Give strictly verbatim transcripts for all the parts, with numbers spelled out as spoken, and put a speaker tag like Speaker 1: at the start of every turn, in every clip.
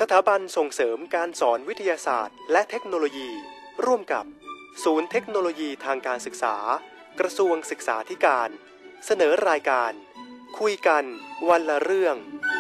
Speaker 1: ถาบันส่งเสริมการสอนวิทยาศาสตร์และเทคโนโลยีร่วมกับศูนย์เทคโนโลยีทางการศึกษากระทรวงศึกษาธิการเสนอรายการคุยกันวันละเรื่อง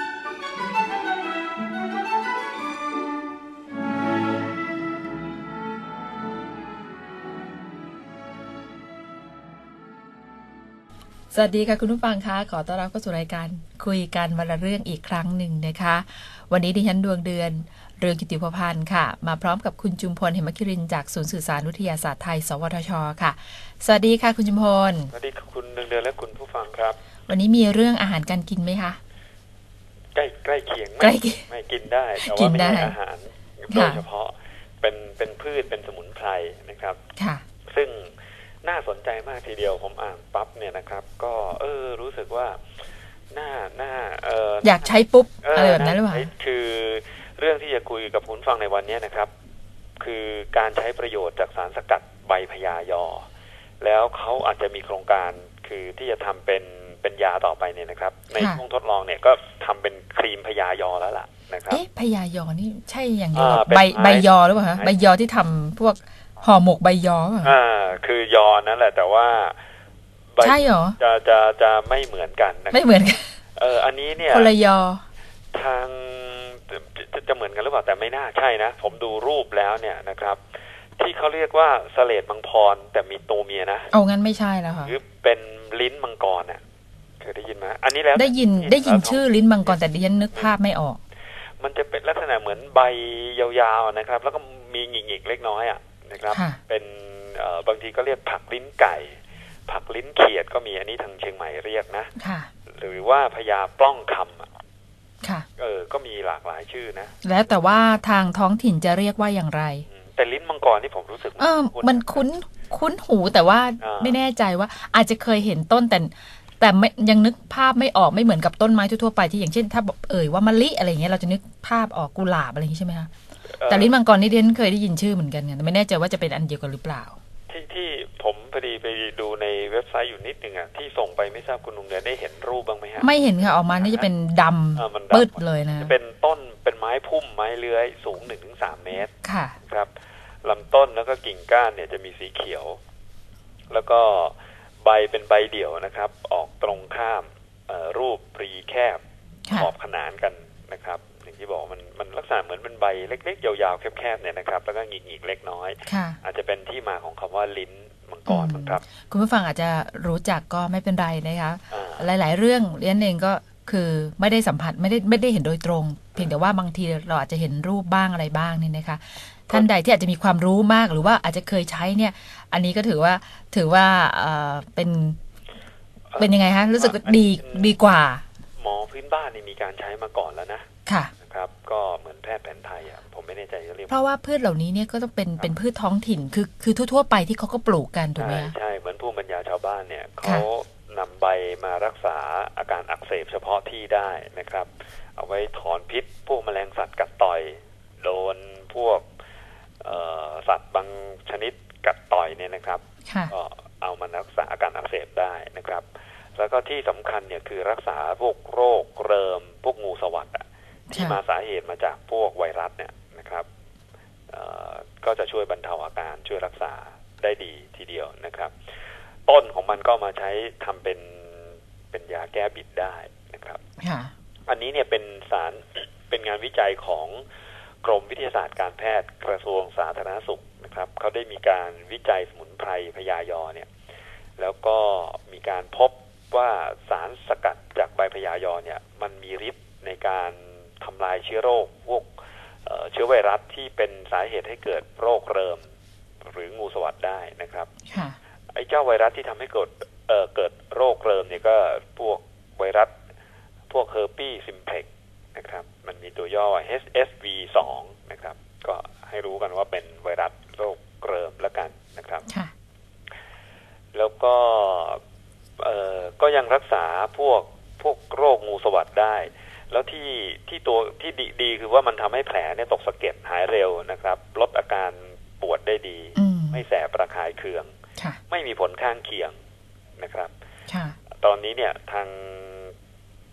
Speaker 2: สวัสดีค่ะคุณผู้ฟังคะขอต้อนรับเข้าสู่รายการคุยกันวันละเรื่องอีกครั้งหนึ่งนะคะวันนี้ดิฉันดวงเดือนเรืองกิติภพันธ์ค่ะมาพร้อมกับคุณจุมพลเหมคิรินจากศูนย์สื่อสารวิทยาศาสตร์ไทยสวทช.ค่ะสวัสดีค่ะคุณจุมพล
Speaker 3: สวัสดีคุณดวงเดือนและคุณผู้ฟังครับ
Speaker 2: วันนี้มีเรื่องอาหารการกินไหมคะ
Speaker 3: ใกล้ใกล้เคียง
Speaker 2: ไม่
Speaker 3: ไม่กินได้แต่ว่าไม่ใช่อาหารโดยเฉพาะเป็นเป็นพืชเป็นสมุนไพรนะครับ
Speaker 2: ค่ะ
Speaker 3: ซึ่งน่าสนใจมากทีเดียวผมอ่านปั๊บเนี่ยนะครับก็เออรู้สึกว่าน่าน่าเออ
Speaker 2: อยากใช้ปุ๊บอะไรแบบนั้นหรือเปล่า
Speaker 3: คือเรื่องที่จะคุยกับคุณฟังในวันนี้นะครับคือการใช้ประโยชน์จากสารสกัดใบพญายอแล้วเขาอาจจะมีโครงการคือที่จะทำเป็นเป็นยาต่อไปเนี่ยนะครับในช่วงทดลองเนี่ยก็ทำเป็นครีมพญายอแล้วล่ะนะครับ
Speaker 2: เอ๊ะพญายอนี่ใช่อย่างเดียวใบใบยอหรือเปล่าฮะใบยอที่ทำพวกห่อหมกใบยอ
Speaker 3: อ่าคือยอนั่นแหละแต่ว่า
Speaker 2: ใช่เหรอ
Speaker 3: จะจะจะไม่เหมือนกันนะ
Speaker 2: ไม่เหมือนกัน
Speaker 3: เอออันนี้เนี่ย
Speaker 2: คนละยอ
Speaker 3: ทางจะจะเหมือนกันหรือเปล่าแต่ไม่น่าใช่นะผมดูรูปแล้วเนี่ยนะครับที่เขาเรียกว่าสเลดมังพรแต่มีตัวเมียนะ
Speaker 2: เอางั้นไม่ใช่แล้วค่ะ
Speaker 3: หรือเป็นลิ้นมังกรน่ะเคยได้ยินไหมอันนี้แล้ว
Speaker 2: ได้ยินได้ยินชื่อลิ้นมังกรแต่ดิฉันนึกภาพไม่ออก
Speaker 3: มันจะเป็นลักษณะเหมือนใบยาวๆนะครับแล้วก็มีหงิกๆเล็กน้อยอ่ะนะครับเป็นบางทีก็เรียกผักลิ้นไก่ผักลิ้นเขียดก็มีอันนี้ทางเชียงใหม่เรียกนะหรือว่าพญาปล้องคำ
Speaker 2: ค่ะ
Speaker 3: เออก็มีหลากหลายชื่อนะ
Speaker 2: แล้วแต่ว่าทางท้องถิ่นจะเรียกว่าอย่างไร
Speaker 3: แต่ลิ้นมังกรที่ผมรู้สึก
Speaker 2: เออมันคุ้นคุ้นหูแต่ว่าไม่แน่ใจว่าอาจจะเคยเห็นต้นแต่แต่ไม่ยังนึกภาพไม่ออกไม่เหมือนกับต้นไม้ทั่วไปที่อย่างเช่นถ้าเอ่ยว่ามะลิอะไรอย่างเงี้ยเราจะนึกภาพออกกุหลาบอะไรอย่างงี้ใช่ไหมคะแต่ลิ้นมังกรนี่เดนเคยได้ยินชื่อเหมือนกันไงแต่ไม่แน่ใจว่าจะเป็นอันเดียวกันหรือเปล่า
Speaker 3: ที่ที่ผมพอดีไปดูในเว็บไซต์อยู่นิดนึงอ่ะที่ส่งไปไม่ทราบคุณลุงเดือนได้เห็นรูปบ้างไหมฮะ
Speaker 2: ไม่เห็นค่ะออกมานี่จะเป็นดำปื้ดเลยนะ
Speaker 3: จะเป็นต้นเป็นไม้พุ่มไม้เลื้อยสูง หนึ่งถึงสาม เมตร
Speaker 2: ค่ะ
Speaker 3: ครับลำต้นแล้วก็กิ่งก้านเนี่ยจะมีสีเขียวแล้วก็ใบเป็นใบเดี่ยวนะครับออกตรงข้ามรูปปรีแคบขอบขนานกันนะครับอย่างที่บอกมันมันลักษณะเหมือนเป็นใบเล็กๆยาวๆแคบๆเนี่ยนะครับแล้วก็หงิกๆเล็กน้อยอาจจะเป็นที่มาของคำว่าลิ้นมังกรครับ
Speaker 2: คุณผู้ฟังอาจจะรู้จักก็ไม่เป็นไรนะคะหลายๆเรื่องเรียนเองก็คือไม่ได้สัมผัสไม่ได้ไม่ได้เห็นโดยตรงเพียงแต่ว่าบางทีเราอาจจะเห็นรูปบ้างอะไรบ้างนี่นะคะท่านใดที่อาจจะมีความรู้มากหรือว่าอาจจะเคยใช้เนี่ยอันนี้ก็ถือว่าถือว่าเป็นเป็นยังไงฮะรู้สึกดีดีกว่า
Speaker 3: หมอพื้นบ้านนี่มีการใช้มาก่อนแล้วนะ
Speaker 2: ค่ะ
Speaker 3: นะครับก็เหมือนแพทย์แผนไทยอ่ะผมไม่แน่ใจจะเรียก
Speaker 2: เพราะว่าพืชเหล่านี้เนี่ยก็ต้องเป็นเป็นพืชท้องถิ่นคือคือทั่วๆไปที่เขาก็ปลูกกันถูกไหม
Speaker 3: ใช่เหมือนผู้บรรยายชาวบ้านเนี่ยเขานำใบมารักษาอาการอักเสบเฉพาะที่ได้นะครับเอาไว้ถอนพิษพวกแมลงสัตว์กัดต่อยโดนพวกสัตว์บางชนิดกัดต่อยเนี่ยนะครับก็เอามารักษาอาการอักเสบได้นะครับแล้วก็ที่สำคัญเนี่ยคือรักษาพวกโรคเริมพวกงูสวัสด์ที่มาสาเหตุมาจากพวกไวรัสเนี่ยนะครับก็จะช่วยบรรเทาอาการช่วยรักษาได้ดีทีเดียวนะครับต้นของมันก็มาใช้ทำเป็นเป็นยาแก้บิดได้นะครับอันนี้เนี่ยเป็นสารเป็นงานวิจัยของกรมวิทยาศาสตร์การแพทย์กระทรวงสาธารณสุขนะครับเขาได้มีการวิจัยสมุนไพรพญายอเนี่ยแล้วก็มีการพบว่าสารสกัดจากใบพญายอเนี่ยมันมีฤทธิ์ในการทำลายเชื้อโรคพวกเชื้อไวรัสที่เป็นสาเหตุให้เกิดโรคเริมหรืองูสวัสด์ได้นะครับไอ้เจ้าไวรัสที่ทำให้เกิดเอ่อเกิดโรคเริมเนี่ยก็พวกไวรัสพวกเฮอร์ปีซิมเพล็กซ์นะครับมันมีตัวย่อ เอช เอส วี สอง นะครับก็ให้รู้กันว่าเป็นไวรัสโรคเริมละกันนะครับแล้วก็เอ่อก็ยังรักษาพวกพวกโรคงูสวัสด์ได้แล้วที่ที่ตัวที่ดีดีคือว่ามันทำให้แผลเนี่ยตกสะเก็ดหายเร็วนะครับลดอาการปวดได้ดีไม่แสบระคายเคืองไม่มีผลข้างเคียงนะครับตอนนี้เนี่ยทาง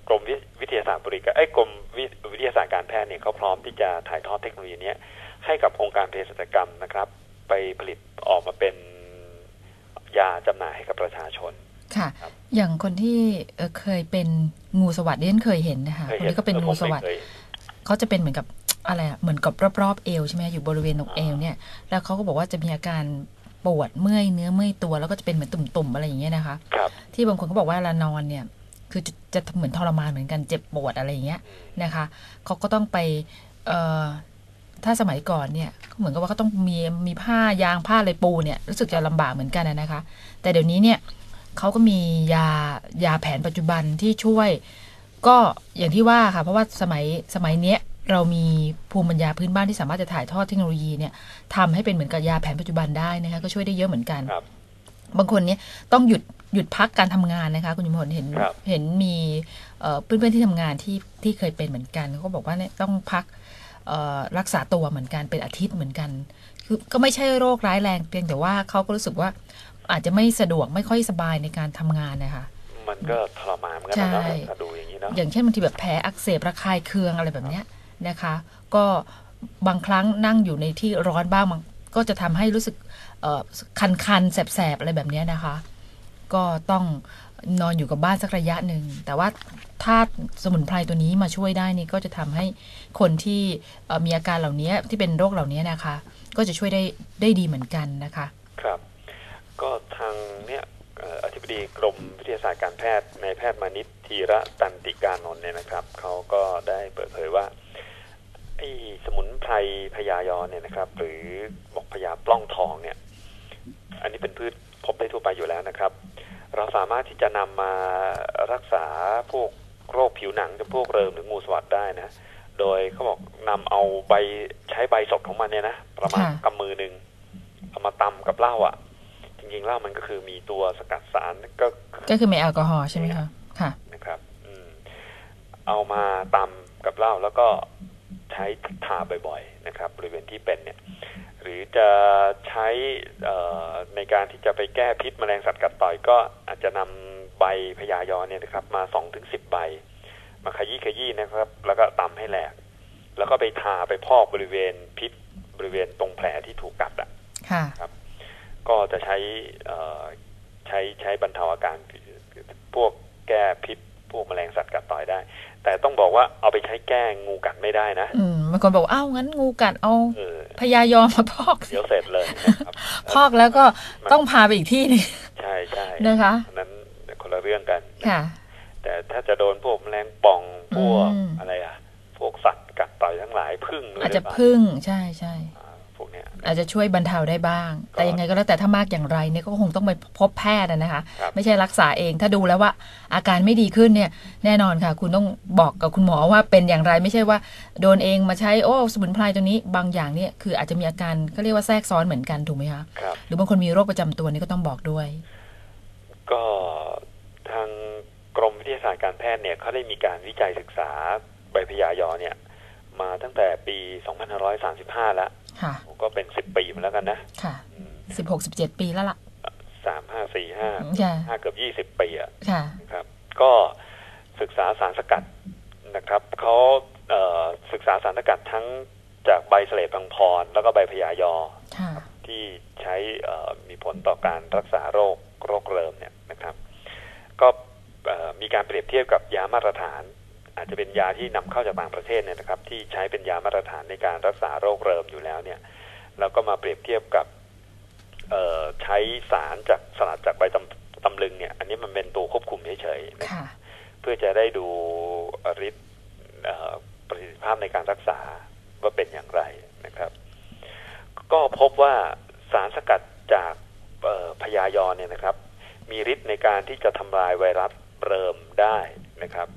Speaker 3: กรมวิทยาศาสตร์บริการไอ้กรมวิทยาศาสตร์การแพทย์เนี่ยเขาพร้อมที่จะถ่ายทอดเทคโนโลยีนี้ให้กับองค์การเภสัชกรรมนะครับไปผลิตออกมาเป็นยาจำหน่ายให้กับประชาชน
Speaker 2: ค่ะอย่างคนที่เคยเป็นงูสวัสดิ์ที่ฉันเคยเห็นนะคะคนนี้ก็เป็นงูสวัสดิ์เขาจะเป็นเหมือนกับอะไรเหมือนกับรอบๆเอวใช่ไหมอยู่บริเวณตรงเอวเนี่ยแล้วเขาก็บอกว่าจะมีอาการปวดเมื่อยเนื้อเมื่อยตัวแล้วก็จะเป็นเหมือนตุ่มๆอะไรอย่างเงี้ยนะคะที่บางคนเขาบอกว่าเวลานอนเนี่ยคือจะจะเหมือนทรมานเหมือนกันเจ็บปวดอะไรอย่างเงี้ยนะคะเขาก็ต้องไปเอ่อถ้าสมัยก่อนเนี่ยเหมือนกับว่าเขาต้องมีมีผ้ายางผ้าอะไรปูเนี่ยรู้สึกจะลำบากเหมือนกันนะคะแต่เดี๋ยวนี้เนี่ยเขาก็มียายาแผนปัจจุบันที่ช่วยก็อย่างที่ว่าค่ะเพราะว่าสมัยสมัยเนี้ยเรามีภูมิปัญญาพื้นบ้านที่สามารถจะถ่ายทอดเทคโนโลยีเนี่ยทำให้เป็นเหมือนกับยาแผนปัจจุบันได้นะคะก็ช่วยได้เยอะเหมือนกันบางคนเนี่ยต้องหยุดหยุดพักการทำงานนะคะคุณยมพลเห็นเห็นมีเพื่อนๆที่ทำงานที่ที่เคยเป็นเหมือนกันเขาบอกว่าเนี่ยต้องพักรักษาตัวเหมือนกันเป็นอาทิตย์เหมือนกันคือก็ไม่ใช่โรคร้ายแรงเพียงแต่ว่าเขาก็รู้สึกว่าอาจจะไม่สะดวกไม่ค่อยสบายในการทำงานนะคะ
Speaker 3: มันก็ทรมานเหมือนกันนะถ้าดูอย่างนี้เนาะ
Speaker 2: อย่างเช่นบางทีแบบแผลอักเสบระคายเคืองอะไรแบบเนี้ยนะคะก็บางครั้งนั่งอยู่ในที่ร้อนบ้างก็จะทำให้รู้สึกคันๆแสบๆอะไรแบบนี้นะคะก็ต้องนอนอยู่กับบ้านสักระยะหนึ่งแต่ว่าถ้าสมุนไพรตัวนี้มาช่วยได้นี่ก็จะทำให้คนที่มีอาการเหล่านี้ที่เป็นโรคเหล่านี้นะคะก็จะช่วยได้ได้ดีเหมือนกันนะคะ
Speaker 3: ครับก็ทางเนี้ยอธิบดีกรมวิทยาศาสตร์การแพทย์นายแพทย์มานิชธีระตันติกานนท์เนี่ยนะครับเขาก็ได้เปิดเผยว่าไอ้สมุนไพรพญายอเนี่ยนะครับหรือบอกพญาปล้องทองเนี่ยอันนี้เป็นพืชพบได้ทั่วไปอยู่แล้วนะครับเราสามารถที่จะนำมารักษาพวกโรคผิวหนังจำพวกเริมหรืองูสวัสด์ได้นะโดยเขาบอกนำเอาใบใช้ใบสดของมันเนี่ยนะประมาณกำมือหนึ่งเอามาตำกับเหล้าอ่ะจริงๆเหล้ามันก็คือมีตัวสกัดสารก็
Speaker 2: ก็คือมีแอลกอฮอล์ใช่ไหมคะค่ะ
Speaker 3: นะครับอืมเอามาตำกับเหล้าแล้วก็ใช้ทาบ่อยๆนะครับบริเวณที่เป็นเนี่ยหรือจะใช้ในการที่จะไปแก้พิษแมลงสัตว์กัดต่อยก็อาจจะนำใบพญายอเนี่ยนะครับมา สองถึงสิบ ใบมาขยี้ขยี้นะครับแล้วก็ตำให้แหลกแล้วก็ไปทาไปพอกบริเวณพิษบริเวณตรงแผลที่ถูกกัดอ่ะครับก็จะใช้ใช้ใช้บรรเทาอาการพวกแก้พิษพวกแมลงสัตว์กัดต่อยได้แต่ต้องบอกว่าเอาไปใช้แก้งูกัดไม่ได้นะ
Speaker 2: อืมบางคนบอกอ้าวงั้นงูกัดเอาพญายอมาพอก
Speaker 3: เดี๋ยวเสร็จเลยนะครับ
Speaker 2: พอกแล้วก็ต้องพาไปอีกที่นึง
Speaker 3: ใช่ใช่
Speaker 2: นะคะ
Speaker 3: นั้นคนละเรื่องกัน
Speaker 2: ค่ะ
Speaker 3: แต่ถ้าจะโดนพวกแมลงป่องพวกอะไรอ่ะพวกสัตว์กัดต่อยทั้งหลายผึ้ง
Speaker 2: อาจจะผึ้งใช่ใช่
Speaker 3: พวกเนี้ย
Speaker 2: อาจจะช่วยบรรเทาได้บ้างแต่ยังไงก็แล้วแต่ถ้ามากอย่างไรเนี่ยก็คงต้องไปพบแพทย์นะคะไม่ใช่รักษาเองถ้าดูแล้วว่าอาการไม่ดีขึ้นเนี่ยแน่นอนค่ะคุณต้องบอกกับคุณหมอว่าเป็นอย่างไรไม่ใช่ว่าโดนเองมาใช้โอ้สมุนไพรตัวนี้บางอย่างเนี่ยคืออาจจะมีอาการก็เรียกว่าแทรกซ้อนเหมือนกันถูกไหมคะหรือบางคนมีโรคประจำตัวนี่ก็ต้องบอกด้วย
Speaker 3: ก็ทางกรมวิทยาศาสตร์การแพทย์เนี่ยเขาได้มีการวิจัยศึกษาใบพญายอเนี่ยมาตั้งแต่ปีสองพันห้าร้อยสามสิบห้าแล้วก็เป็นสิบปีมาแล้วกันนะ
Speaker 2: ค่ะสิบหกสิบเจ็ดปีแล้วล่ะ
Speaker 3: สามห้าสี่ห้าห้าเกือบยี่สิบปีอ่ะครับก็ศึกษาสารสกัดนะครับเขาเอ่อศึกษาสารสกัดทั้งจากใบเสลดพังพรแล้วก็ใบพญายอที่ใช้มีผลต่อการรักษาโรคโรคเริมเนี่ยนะครับก็มีการเปรียบเทียบกับยามาตรฐานอาจจะเป็นยาที่นำเข้าจากต่างประเทศเนี่ยนะครับที่ใช้เป็นยามาตรฐานในการรักษาโรคเริมอยู่แล้วเนี่ยแล้วก็มาเปรียบเทียบกับใช้สารจากสลัดจากใบตำตำลึงเนี่ยอันนี้มันเป็นตัวควบคุมเฉยๆนะเพื่อจะได้ดูฤทธิ์ประสิทธิภาพในการรักษาว่าเป็นอย่างไรนะครับก็พบว่าสารสกัดจากพญายอเนี่ยนะครับมีฤทธิ์ในการที่จะทำลายไวรัสเริมได้นะครับ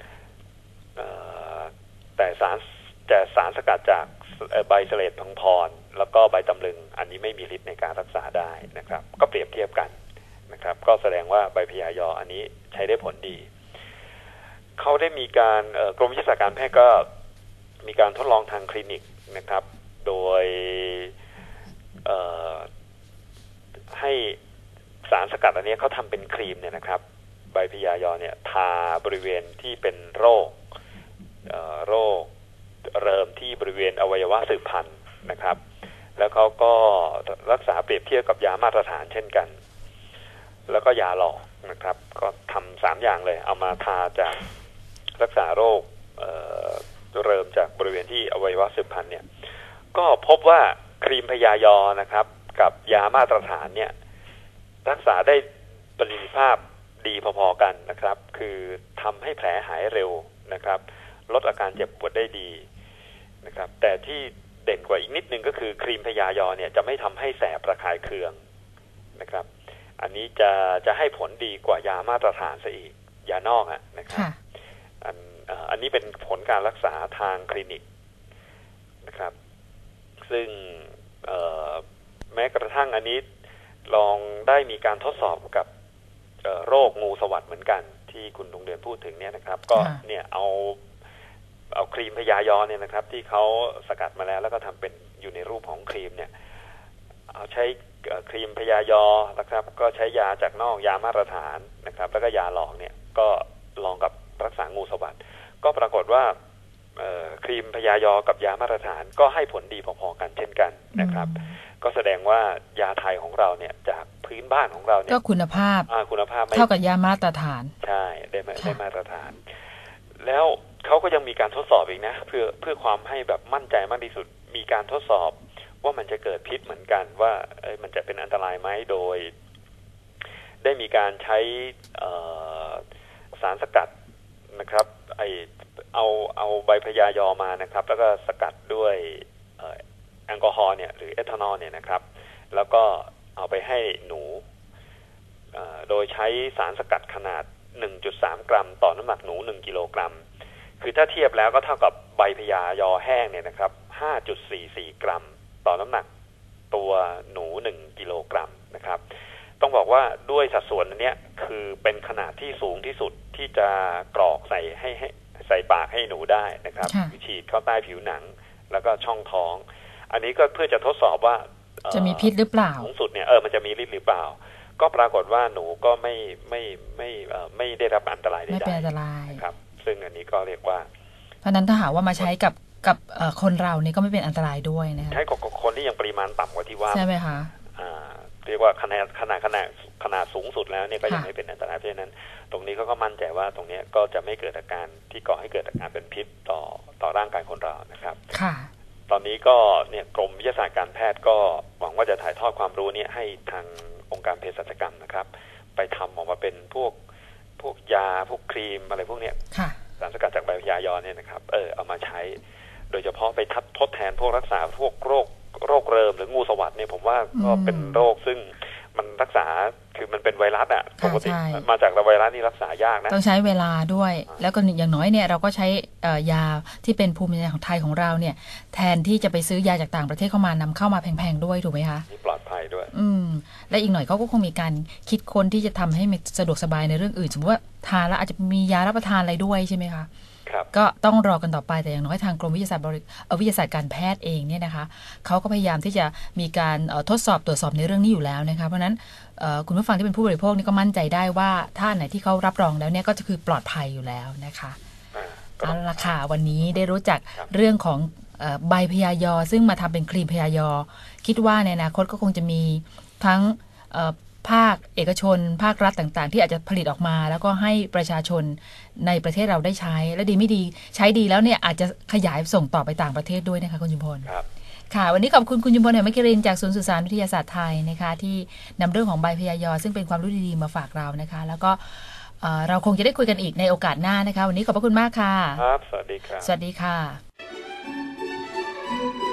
Speaker 3: แต่สารแต่สารสกัดจากใบเสลดพังพรแล้วก็ใบตำลึงอันนี้ไม่มีฤทธิ์ในการรักษาได้นะครับก็เปรียบเทียบกันนะครับก็แสดงว่าใบพญายออันนี้ใช้ได้ผลดีเขาได้มีการกรมวิทยาศาสตร์การแพทย์ก็มีการทดลองทางคลินิกนะครับโดยให้สารสกัดอันนี้เขาทำเป็นครีมเนี่ยนะครับใบพยายอเนี่ยทาบริเวณที่เป็นโรคโรคเริมที่บริเวณอวัยวะสืบพันธุ์นะครับแล้วเขาก็รักษาเปรียบเทียบกับยามาตรฐานเช่นกันแล้วก็ยาหลอกนะครับก็ทำสามอย่างเลยเอามาทาจากรักษาโรคเอ่อเริ่มจากบริเวณที่อวัยวะสืบพันธุ์เนี่ยก็พบว่าครีมพยายอนะครับกับยามาตรฐานเนี่ยรักษาได้ประสิทธิภาพดีพอๆกันนะครับคือทำให้แผลหายเร็วนะครับลดอาการเจ็บปวดได้ดีนะครับแต่ที่เด่นกว่าอีกนิดนึงก็คือครีมพยายอเนี่ยจะไม่ทำให้แสบระคายเคืองนะครับอันนี้จะจะให้ผลดีกว่ายามาตรฐานซะอีกยานอกอะนะครับอันอันนี้เป็นผลการรักษาทางคลินิกนะครับซึ่งแม้กระทั่งอันนี้ลองได้มีการทดสอบกับโรคงูสวัสด์เหมือนกันที่คุณดวงเดือนพูดถึงเนี่ยนะครับก็เนี่ยเอาเอาครีมพยายอเนี่ยนะครับที่เขาสกัดมาแล้วแล้วก็ทำเป็นอยู่ในรูปของครีมเนี่ยเอาใช้ครีมพยายอนะครับก็ใช้ยาจากนอกยามาตรฐานนะครับแล้วก็ยาหลอกเนี่ยก็ลองกับรักษางูสวัสด์ก็ปรากฏว่าครีมพยายอกับยามาตรฐานก็ให้ผลดีพอๆกันเช่นกันนะครับก็แสดงว่ายาไทยของเราเนี่ยจากพื้นบ้านของเราเนี่ย
Speaker 2: ก็คุณภาพ
Speaker 3: คุณภาพ
Speaker 2: เท่ากับยามาตรฐาน
Speaker 3: ใช่ได้ได้มาตรฐานแล้วเขาก็ยังมีการทดสอบอีกนะเพื่อเพื่อความให้แบบมั่นใจมากที่สุดมีการทดสอบว่ามันจะเกิดพิษเหมือนกันว่าเอ้ยมันจะเป็นอันตรายไหมโดยได้มีการใช้สารสกัดนะครับไอเอาเอาใบพยายอมานะครับแล้วก็สกัดด้วยแอลกอฮอล์เนี่ยหรือเอทานอลเนี่ยนะครับแล้วก็เอาไปให้หนูโดยใช้สารสกัดขนาด หนึ่งจุดสาม กรัมต่อน้ำหนักหนูหนึ่งกิโลกรัมคือถ้าเทียบแล้วก็เท่ากับใบพยายอแห้งเนี่ยนะครับ ห้าจุดสี่สี่ กรัมต่อน้ำหนักตัวหนูหนึ่งกิโลกรัมนะครับต้องบอกว่าด้วยสัดส่วนอันเนี้ยคือเป็นขนาดที่สูงที่สุดที่จะกรอกใส่ให้ให้ใส่ปากให้หนูได้นะครับฉีดเข้าใต้ผิวหนังแล้วก็ช่องท้องอันนี้ก็เพื่อจะทดสอบว่า
Speaker 2: จะมีพิษหรือเปล่า
Speaker 3: สูงสุดเนี่ยเออมันจะมีฤทธิ์หรือเปล่าก็ปรากฏว่าหนูก็ไม่ไม่ไม่ไม่ได้รับอันตรายใดๆ
Speaker 2: ไม่เป็นอันตราย
Speaker 3: ครับซึ่งอันนี้ก็เรียกว่า
Speaker 2: เพราะนั้นถ้าหากว่ามาใช้กับกับคนเรานี่ก็ไม่เป็นอันตรายด้วยนะคะ
Speaker 3: ใช้กับคนที่ยังปริมาณต่ำกว่าที่ว่า
Speaker 2: ใช่ไหมคะ
Speaker 3: อ่าเรียกว่าขนาดขนาดขนาดขนาดสูงสุดแล้วเนี่ยก็ยังไม่เป็นอันตรายเพราะฉะนั้นตรงนี้เขาก็มั่นใจว่าตรงนี้ก็จะไม่เกิดอาการที่ก่อให้เกิดอาการเป็นพิษต่อต่อร่างกายคนเรานะครับ
Speaker 2: ค่ะ
Speaker 3: ตอนนี้ก็เนี่ยกรมวิทยาศาสตร์การแพทย์ก็หวังว่าจะถ่ายทอดความรู้เนี่ยให้ทางองค์การเภสัชกรรมนะครับไปทำออกมาเป็นพวกพวกยาพวกครีมอะไรพวกเนี้ยสารสกัดจากใบพยายอเนี่ยนะครับเออเอามาใช้โดยเฉพาะไปทดแทนพวกรักษาพวกโรคโรคเริมหรืองูสวัสด์เนี่ยผมว่าก็เป็นโรคซึ่งมันรักษาคือมันเป็นไวรัสอ่ะปกติมาจากไวรัสนี่รักษายากนะ
Speaker 2: ต้องใช้เวลาด้วยแล้วก็อย่างน้อยเนี่ยเราก็ใช้ยาที่เป็นภูมิปัญญาของไทยของเราเนี่ยแทนที่จะไปซื้อยาจากต่างประเทศเข้ามานำเข้ามาแพงๆด้วยถูกไหมคะ
Speaker 3: นี่ปลอดภัยด้วย
Speaker 2: อืมและอีกหน่อยเขาก็คงมีการคิดค้นที่จะทำให้สะดวกสบายในเรื่องอื่นสมมติว่าทานแล้วอาจจะมียารับประทานอะไรด้วยใช่ไหมคะก็ต้องรอกันต่อไปแต่อย่างน้อยทางกรมวิทยาศาสตร์วิทยาศาสตร์การแพทย์เองเนี่ยนะคะเขาก็พยายามที่จะมีการทดสอบตรวจสอบในเรื่องนี้อยู่แล้วนะคะเพราะนั้นคุณผู้ฟังที่เป็นผู้บริโภคนี่ก็มั่นใจได้ว่าถ้าไหนที่เขารับรองแล้วเนี่ยก็จะคือปลอดภัยอยู่แล้วนะคะเอาละค่ะวันนี้ได้รู้จักเรื่องของใบพยายอซึ่งมาทำเป็นครีมพยายอคิดว่าในอนาคตก็คงจะมีทั้งภาคเอกชนภาครัฐต่างๆที่อาจจะผลิตออกมาแล้วก็ให้ประชาชนในประเทศเราได้ใช้และดีไม่ดีใช้ดีแล้วเนี่ยอาจจะขยายส่งต่อไปต่างประเทศด้วยนะคะคุณจุมพล
Speaker 3: ครับ
Speaker 2: ค่ะวันนี้ขอบคุณคุณจุมพลเหมกิรินจากศูนย์สื่อสารวิทยาศาสตร์ไทยนะคะที่นำเรื่องของใบพยายอซึ่งเป็นความรู้ดีๆมาฝากเรานะคะแล้วก็เราคงจะได้คุยกันอีกในโอกาสหน้านะคะวันนี้ขอบพระคุณมากค่ะ
Speaker 3: ครับสวัสดีครับ
Speaker 2: สวัสดีค่ะ